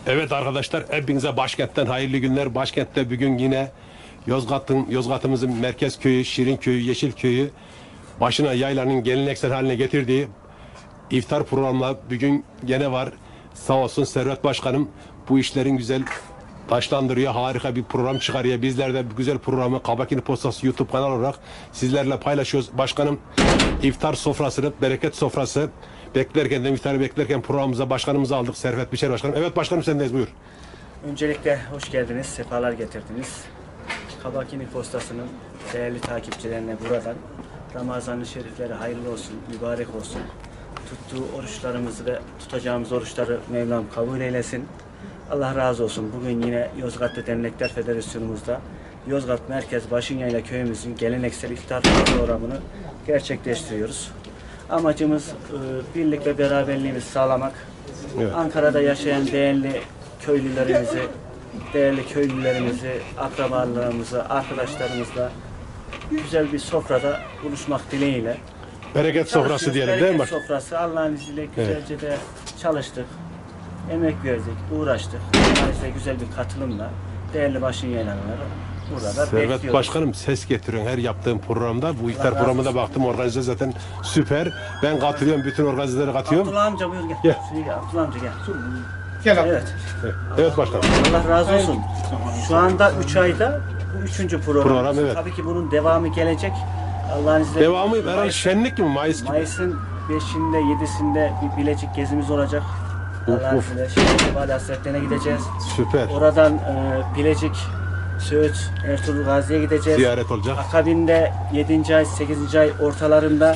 Evet arkadaşlar, hepinize başkentten hayırlı günler. Başkentte bugün yine Yozgat'ımızın merkez köyü, Şirin köyü, Yeşil köyü başına yaylanın geleneksel haline getirdiği iftar programla bugün gene var. Sağ olsun Servet Başkanım bu işlerin güzel taşlandırıyor. Harika bir program çıkarıyor. Bizler de bu güzel programı Kabakini Postası YouTube kanal olarak sizlerle paylaşıyoruz. Başkanım iftar sofrasını, bereket sofrası beklerken de iftarı beklerken programımıza başkanımızı aldık. Servet Biçer Başkanım. Evet başkanım sendeyiz, buyur. Öncelikle hoş geldiniz, sefalar getirdiniz. Kabakini Postası'nın değerli takipçilerine buradan Ramazan-ı Şerifleri hayırlı olsun, mübarek olsun. Tuttuğu oruçlarımızı ve tutacağımız oruçları Mevlam kabul eylesin. Allah razı olsun. Bugün yine Yozgatlı Dernekler Federasyonumuzda Yozgat Merkez Başınyayla köyümüzün geleneksel iftar programını gerçekleştiriyoruz. Amacımız birlik ve beraberliğimizi sağlamak. Evet. Ankara'da yaşayan değerli köylülerimizi, akrabalarımızı, arkadaşlarımızla güzel bir sofrada buluşmak dileğiyle. Bereket sofrası diyelim değil mi? Bereket sofrası. Allah'ın izniyle güzelce de çalıştık, emek verdik, uğraştık. Maalesef güzel bir katılımla değerli başınyaylanları burada Servet bekliyoruz. Başkanım ses getiriyorsun her yaptığım programda. Bu iftar programında baktım, organize zaten süper. Ben katılıyorum, bütün organizelere katıyorum. Abdullah amca buyur gel. Gel. Abdullah amca gel. Gel abi. Evet. Evet başkanım. Allah razı olsun. Şu anda 3 ayda bu 3. program. Evet. Tabii ki bunun devamı gelecek. Allah'ın izniyle. Devamı herhalde şenlik mi? Mayıs gibi. Mayıs'ın 5'inde 7'sinde bir Bilecik gezimiz olacak. Allah'ın izniyle. Şimdi Vali Hasretlerine gideceğiz. Süper. Oradan Bilecik, Söğüt, Ertuğrul Gazi'ye gideceğiz. Ziyaret olacak. Akabinde 7. ay, 8. ay ortalarında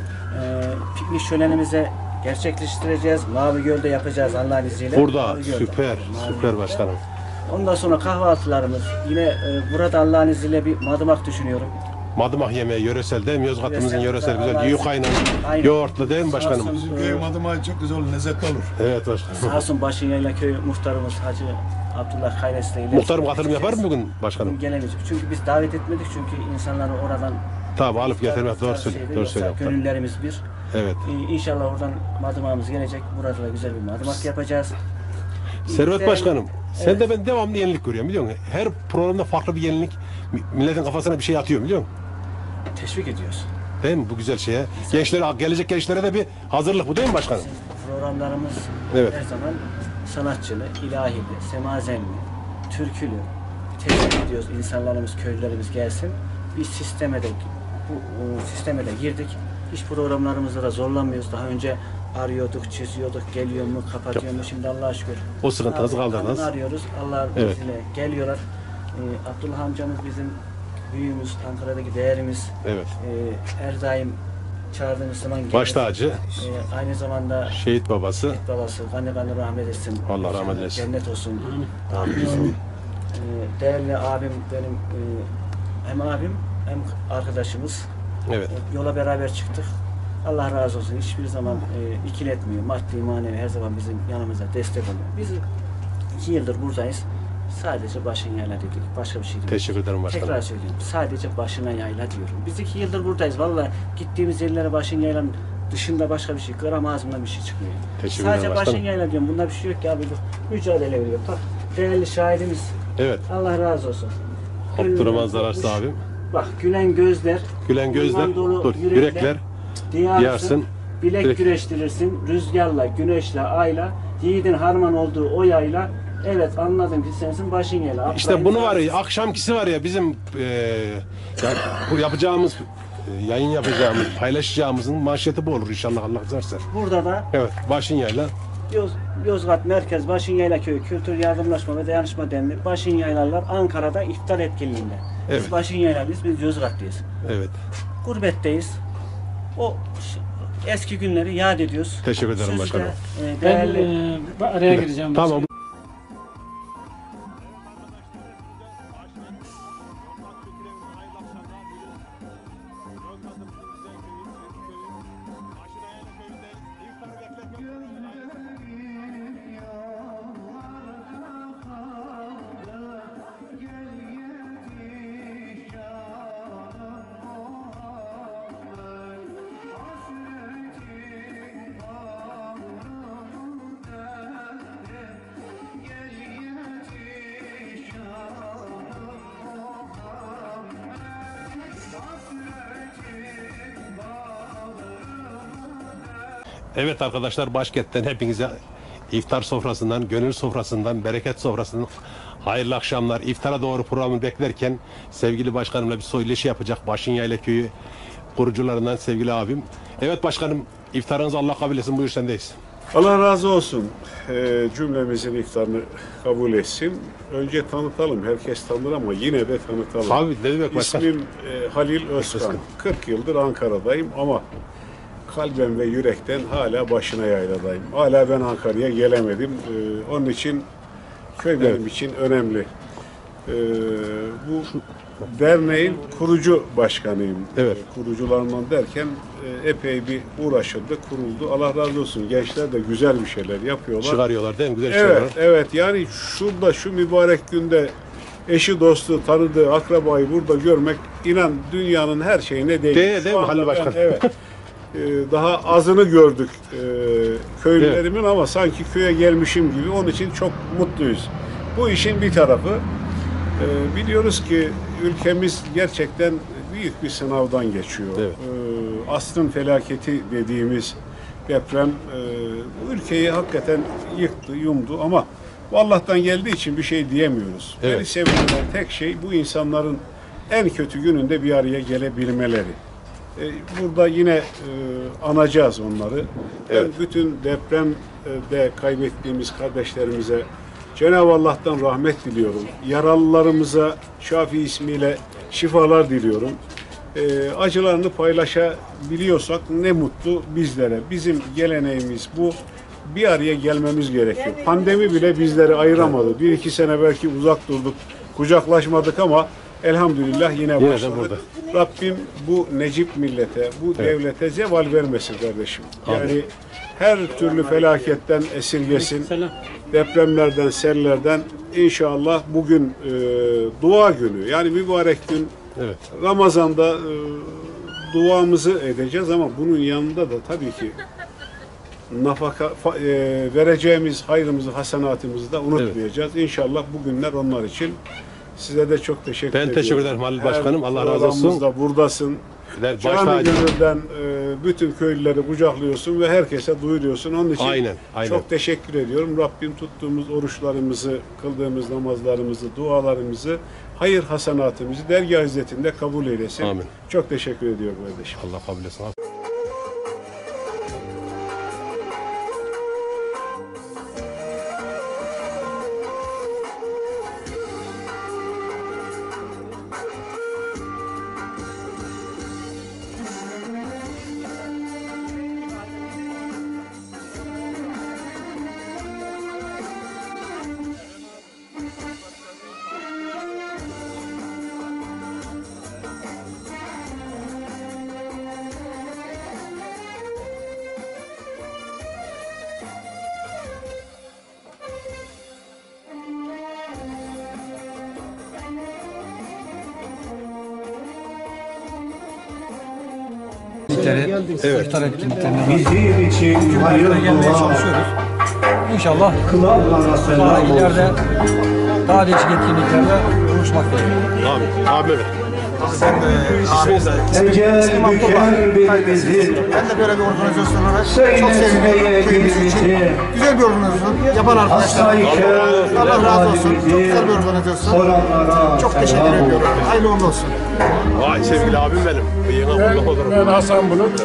piknik şölenimizi gerçekleştireceğiz. Mavi Göl'de yapacağız Allah'ın izniyle. Burada süper başkanım. Ondan sonra kahvaltılarımız yine burada Allah'ın izniyle bir madımak düşünüyorum. Madımak yemeği yöresel değil mi? Yozgat'ımızın yöresel güzel. Yukayla yoğurtlu değil mi başkanım? Bizim köy madımağı çok güzel olur, lezzetli olur. Evet başkanım. Sağ olsun Başınyayla köy muhtarımız Hacı Abdullah Kaynes'le ile. Muhtarım katılım yapar mı bugün başkanım? Gelemeyecek. Çünkü biz davet etmedik çünkü insanları oradan Tabii alıp getirmek doğru söylüyor. Gönüllerimiz bir. Evet. İnşallah oradan madımağımız gelecek. Burada da güzel bir madımak yapacağız. Servet Başkanım, sen de ben devamlı yenilik görüyorum biliyor musun? Her programda farklı bir yenilik, milletin kafasına bir şey atıyor biliyor musun? Teşvik ediyoruz. Değil mi bu güzel şeye? Gençlere, gelecek gençlere de bir hazırlık bu değil mi başkanım? Programlarımız her zaman sanatçılı, ilahili, semazenli, türkülü. Teşvik ediyoruz insanlarımız, köylülerimiz gelsin. Bir sisteme de girdik. Hiç programlarımızda da zorlanmıyoruz. Daha önce arıyorduk, çiziyorduk, geliyor mu, kapatıyor mu? Şimdi Allah'a şükür. O sıkıntınızı kaldırdınız. Arıyoruz. Allah'ın izniyle geliyorlar. Abdullah amcamız bizim büyüğümüz, Ankara'daki değerimiz. Evet. Her daim çağırdığımız zaman gelir. Baş tacı. Aynı zamanda şehit babası. Gani gani rahmet etsin. Allah rahmet eylesin. Cennet olsun. Bizim değerli abim benim hem abim hem arkadaşımız. Evet. Yola beraber çıktık. Allah razı olsun. Hiçbir zaman ikiletmiyor. Maddi, manevi her zaman bizim yanımıza destek oluyor. Biz 2 yıldır buradayız. Sadece başın yayla dedik. Başka bir şey değil. Teşekkür ederim başkanım. Tekrar söylüyorum. Sadece başına yayla diyorum. Biz 2 yıldır buradayız. Vallahi gittiğimiz yerlere başın yaylanın dışında başka bir şey. Gram ağzımdan bir şey çıkmıyor. Teşekkür Sadece ederim başın başkanım. yayla diyorum. Bunda bir şey yok ya. Mücadele veriyor. Bak değerli şahidimiz. Evet. Allah razı olsun. Abdurrahman Zararsız abim. Bak gülen gözler. Gülen gözler. Dur. Yürekler. Diyarsın. Bilek güreştirirsin. Rüzgarla, güneşle, ayla. Yiğidin harman olduğu o yayla. Evet anladım ki sensin başın yayla. İşte bunu var ya, akşamkisi var ya bizim bu yapacağımız yayın yapacağımız, paylaşacağımızın manşeti bu olur inşallah Allah izlerse. Burada da Evet, başın yayla. Yozgat Merkez Başınyayla Köyü Kültür Yardımlaşma ve Dayanışma Derneği Başınyaylalar Ankara'da iftar etkinliğinde. Evet. Biz Başınyayla'lıyız, biz Yozgatlıyız. Evet. Gurbetteyiz. O eski günleri yad ediyoruz. Teşekkür ederim başkanım. Değerli... Ben araya gireceğim. Tamam. Evet arkadaşlar, başkentten hepinize iftar sofrasından, gönül sofrasından, bereket sofrasından hayırlı akşamlar. İftara doğru programı beklerken sevgili başkanımla bir söyleşi yapacak. Başınyayla Köyü kurucularından sevgili abim. Evet başkanım, iftarınızı Allah kabul etsin. Buyur, sendeyiz. Allah razı olsun. Cümlemizin iftarını kabul etsin. Önce tanıtalım. Herkes tanır ama yine de tanıtalım. Abi ne demek başkan? İsmim Halil Özkan. 40 yıldır Ankara'dayım ama kalben ve yürekten hala Başına Yayladayım. Hala ben Ankara'ya gelemedim. Onun için köy benim için önemli. Bu derneğin kurucu başkanıyım. Evet. Kurucularından derken epey bir uğraşıldı, kuruldu. Allah razı olsun. Gençler de güzel bir şeyler yapıyorlar. Çıkarıyorlar değil mi? Güzel Evet, şeyler. evet. Yani şurada şu mübarek günde eşi, dostu, tanıdığı, akrabayı burada görmek, inan dünyanın her şeyine değiyor. Değil Şu mi anda Halil ben, Başkan? evet. Daha azını gördük köylülerimin ama sanki köye gelmişim gibi. Onun için çok mutluyuz. Bu işin bir tarafı. Biliyoruz ki ülkemiz gerçekten büyük bir sınavdan geçiyor. Evet. Asrın felaketi dediğimiz deprem bu ülkeyi hakikaten yıktı, yumdu ama bu Allah'tan geldiği için bir şey diyemiyoruz. Evet. Beni sevindiren tek şey bu insanların en kötü gününde bir araya gelebilmeleri. Burada yine anacağız onları. Evet. Ben bütün depremde kaybettiğimiz kardeşlerimize Cenab-ı Allah'tan rahmet diliyorum. Yaralılarımıza Şafi ismiyle şifalar diliyorum. Acılarını paylaşabiliyorsak ne mutlu bizlere. Bizim geleneğimiz bu. Bir araya gelmemiz gerekiyor. Pandemi bile bizleri ayıramadı. 1-2 sene belki uzak durduk, kucaklaşmadık ama elhamdülillah yine de başladık. burada. Rabbim bu necip millete, bu devlete zeval vermesin kardeşim. Yani her türlü felaketten esirgesin. Depremlerden, sellerden inşallah bugün dua günü. Yani mübarek gün. Evet. Ramazan'da duamızı edeceğiz ama bunun yanında da tabii ki nafaka vereceğimiz hayrımızı, hasenatımızı da unutmayacağız. İnşallah bu günler onlar için. Size de çok teşekkür ediyorum. Ben teşekkür ederim Halil Başkanım. Allah razı olsun. Programımızda buradasın. Baş Canı tacı. gönülden bütün köylüleri kucaklıyorsun ve herkese duyuruyorsun. Onun için Aynen, aynen. çok teşekkür ediyorum. Rabbim tuttuğumuz oruçlarımızı, kıldığımız namazlarımızı, dualarımızı, hayır hasenatımızı dergâh izzetinde kabul eylesin. Amin. Çok teşekkür ediyorum kardeşim. Allah kabul etsin. Evet. İftar etkinliklerine Bizim için hayır gelmeye dua, çalışıyoruz. İnşallah kılavlara daha selam ileride olsun. daha değişik etkinliklerle buluşmak dileğiyle. Amin. Amin. İsminiz ne? Ecel büker birimizi, Ben de böyle bir organizasyon olarak çok söyletmeye sevindim köyümüz için. dilimizi, Güzel bir organizasyon yapan arkadaşlar. hastayken Allah razı olsun. Çok halimizi, güzel bir organizasyon. soranlara Çok teşekkür selam ediyorum. olsun. Hayırlı uğurlu olsun. Vay sevgili abim benim. Bıyığına kulluk olurum. Ben Hasan Bulut.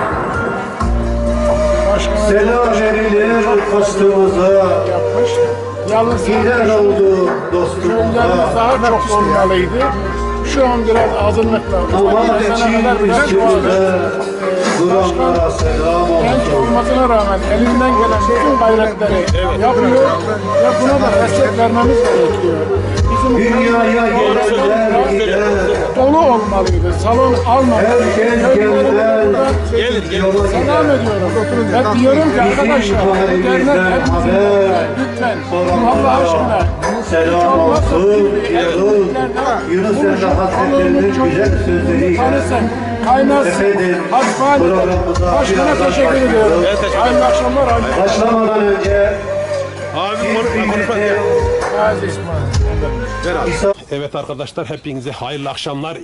Başkana Selam verilir dostumuza, yapmış. Yalnız gider oldu dostumuza. köylerimiz daha çok olmalıydı. Şu an biraz azınlıkla. Ama Ufak seneler için biraz üstümüze, vardı. duranlara selam Genç olsun. olmasına rağmen elinden gelen bütün gayretleri yapıyor ve buna da destek vermemiz gerekiyor. Bizim Dünyaya gelenler gider, dolu olmalıydı. Salon almalıydı. herkes gelmez, yola Selam gider. ediyorum. Ve diyorum ki arkadaşlar bu dernek hepimizin lütfen Allah aşkına Selam olsun diyoruz. Yunus Emre Hazretleri'nin güzel sözleriyle tanısın, kaynasın, efendim hasbihal programımıza başkana birazdan teşekkür ediyorum. başlıyoruz. Hayırlı akşamlar. Hayırlı Başlamadan önce Abi konuşma. Gazi İsmail. Ver abi. Evet arkadaşlar, hepinize hayırlı akşamlar.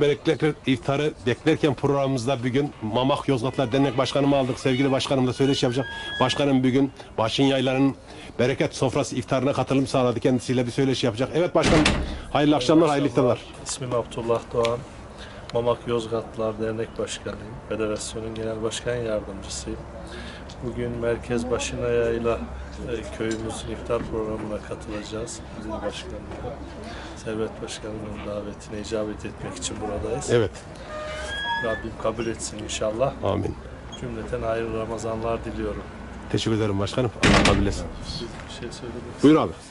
İftarı beklerken programımızda bugün Mamak Yozgatlar Dernek Başkanımı aldık. Sevgili başkanım da söyleşi yapacak. Başkanım bugün Başın Yayları'nın bereket sofrası iftarına katılım sağladı. Kendisiyle bir söyleşi yapacak. Evet başkanım, hayırlı akşamlar, hayırlı iftarlar. İsmim Abdullah Doğan. Mamak Yozgatlar Dernek Başkanıyım. Federasyonun Genel Başkan Yardımcısıyım. Bugün Merkez Başına Yayla köyümüzün iftar programına katılacağız. Bizim başkanımla. Servet Başkanımın davetine icabet etmek için buradayız. Evet. Rabbim kabul etsin inşallah. Amin. Cümleten hayırlı Ramazanlar diliyorum. Teşekkür ederim başkanım. Allah kabul etsin. Bir şey söylemek Buyur abi.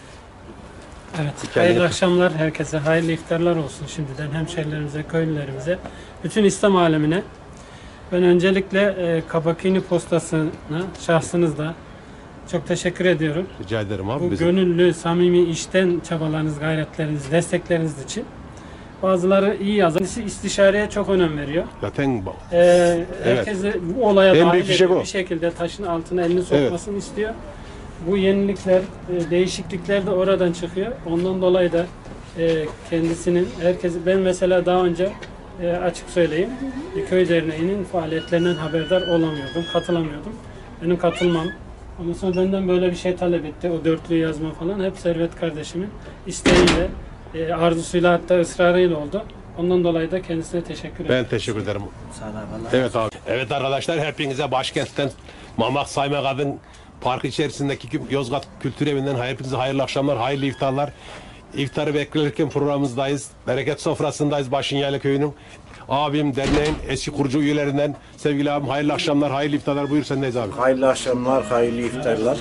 Evet, hayırlı akşamlar herkese, hayırlı iftarlar olsun şimdiden hemşehrilerimize, köylülerimize, bütün İslam alemine. Ben öncelikle Kabakini Postası'na, şahsınızda çok teşekkür ediyorum. Rica ederim abi. Bu gönüllü, samimi işten çabalarınız, gayretleriniz, destekleriniz için. Bazıları iyi yazan, istişareye çok önem veriyor. Zaten Herkese bu olaya en dahil büyük fişek ediyor. o. Bir şekilde taşın altına elini sokmasını istiyor. Bu yenilikler, değişiklikler de oradan çıkıyor. Ondan dolayı da kendisinin, ben mesela daha önce açık söyleyeyim, köy derneğinin faaliyetlerinden haberdar olamıyordum, katılamıyordum. Benim katılmam. Ondan sonra benden böyle bir şey talep etti. O dörtlüyü yazma falan hep Servet kardeşimin isteğiyle, arzusuyla hatta ısrarıyla oldu. Ondan dolayı da kendisine teşekkür ederim. Ben teşekkür ederim. Sağ olun. Evet abi. Evet arkadaşlar, hepinize başkentten Mamak Sayma Kadın Parkı içerisindeki Yozgat Kültür Evi'nden hepinize hayırlı akşamlar, hayırlı iftarlar. İftarı beklerken programımızdayız. Bereket sofrasındayız Başın Yayla Köyü'nün. Abim derneğin eski kurucu üyelerinden sevgili abim, hayırlı akşamlar, hayırlı iftarlar. Buyur sendeyiz abi. Hayırlı akşamlar, hayırlı iftarlar.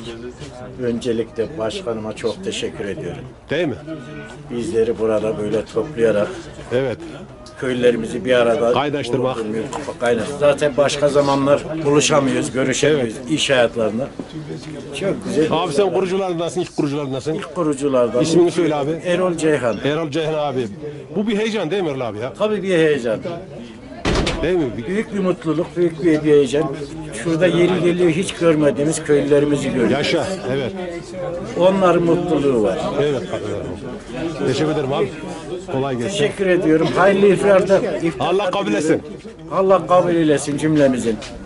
Öncelikle başkanıma çok teşekkür ediyorum. Değil mi? Bizleri burada böyle toplayarak Evet. köylerimizi bir arada Kaynaştırmak. Zaten başka zamanlar buluşamıyoruz, görüşemiyoruz iş hayatlarında. Çok güzel. Abi sen kurucularındasın, ilk kurucularındasın. İlk kuruculardan. İsmini söyle abi. Erol Ceyhan. Erol Ceyhan abi. Bu bir heyecan değil mi Erol abi ya? Tabii bir heyecan. Değil mi? Büyük bir mutluluk, büyük bir heyecan. Şurada yeri geliyor hiç görmediğimiz köylülerimizi görüyoruz. Yaşa, evet. Onların mutluluğu var. Evet. Teşekkür ederim abi. Kolay gelsin. Teşekkür ediyorum. Hayırlı iftarda. Allah kabul etsin. Allah kabul eylesin cümlemizin.